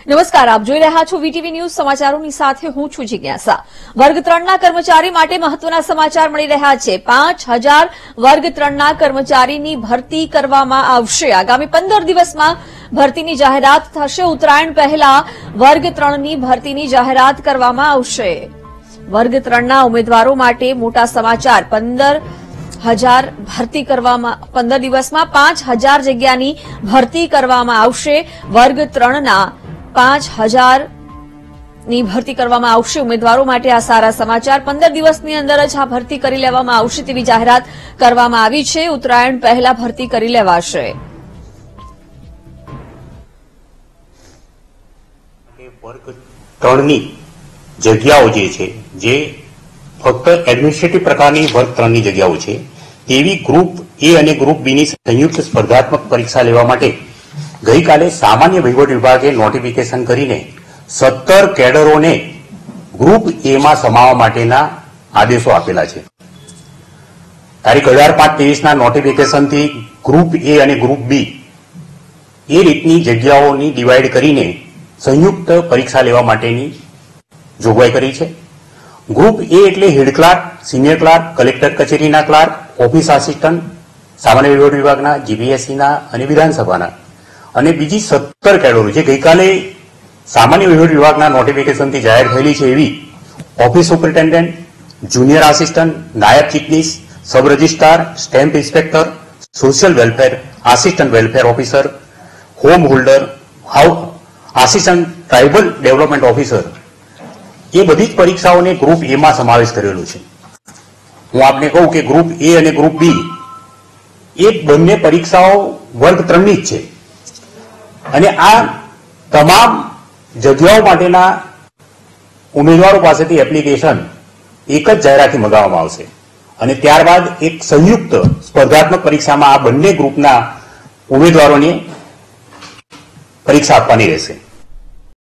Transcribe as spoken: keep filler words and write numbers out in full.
નમસ્કાર, આપ જોઈ રહ્યા છો વીટીવી ન્યૂઝ સમાચારોની સાથે હું છું જિજ્ઞાસા। વર્ગ ત્રણના કર્મચારી માટે મહત્વના સમાચાર મળી રહ્યા છે। પાંચ હજાર વર્ગ ત્રણના કર્મચારીની ભરતી કરવામાં આવશે। આગામી પંદર દિવસમાં ભરતીની જાહેરાત થશે। ઉત્તરાયણ પહેલા વર્ગ ત્રણની ભરતીની જાહેરાત કરવામાં આવશે। વર્ગ ત્રણના ઉમેદવારો માટે મોટા સમાચાર। પંદર હજાર ભરતી કરવામાં પંદર દિવસમાં પાંચ હજાર જગ્યાની ભરતી કરવામાં આવશે। વર્ગ ત્રણના પાંચ હજાર ની ભરતી કરવામાં આવશે। ઉમેદવારો માટે આ સારા સમાચાર। પંદર દિવસની અંદર જ આ ભરતી કરી લેવામાં આવશે તેવી જાહેરાત કરવામાં આવી છે। ઉત્તરાયણ પહેલા ભરતી કરી લેવાશે। વર્ગ ત્રણની જગ્યાઓ જે છે જે ફક્ત એડમિનિસ્ટ્રેટિવ પ્રકારની વર્ગ ત્રણની જગ્યાઓ છે તેવી ગ્રુપ એ અને ગ્રુપ બી ની સંયુક્ત સ્પર્ધાત્મક પરીક્ષા લેવા માટે ગઈકાલે સામાન્ય વહીવટ વિભાગે નોટિફિકેશન કરીને સત્તર કેડરોને ગ્રુપ એ માં સમાવવા માટેના આદેશો આપેલા છે। તારીખ અઢાર પાંચ ત્રેવીસ ના નોટિફિકેશનથી ગ્રુપ એ અને ગ્રુપ બી એ રીતની જગ્યાઓની ડિવાઈડ કરીને સંયુક્ત પરીક્ષા લેવા માટેની જોગવાઈ કરી છે। ગ્રુપ એ એટલે head clerk, senior clerk, collector કચેરીના ક્લાર્ક, ઓફિસ આસિસ્ટન્ટ, સામાન્ય વહીવટ વિભાગના, જીપીએસસીના અને વિધાનસભાના અને બીજી સત્તર કેડરો જે ગઈકાલે સામાન્ય વહીવટ વિભાગના નોટિફિકેશનથી જાહેર થયેલી છે એવી ઓફિસ સુપરિન્ટેન્ડન્ટ, જુનિયર આસિસ્ટન્ટ, નાયબ ચીફનીસ, sub registrar, stamp inspector, social welfare, assistant welfare officer, home holder, assistant tribal development officer એ બધી જ પરીક્ષાઓને ગ્રુપ એ માં સમાવેશ કરેલો છે। હું આપને કહું કે ગ્રુપ એ અને ગ્રુપ બી એ બંને પરીક્ષાઓ વર્ગ ત્રણની જ છે અને આ તમામ જગ્યાઓ માટેના ઉમેદવારો પાસેથી એપ્લિકેશન એક જ જાહેરાતથી મંગાવવામાં આવશે અને ત્યારબાદ એક સંયુક્ત સ્પર્ધાત્મક પરીક્ષામાં આ બંને ગ્રુપના ઉમેદવારોને પરીક્ષા આપવાની રહેશે।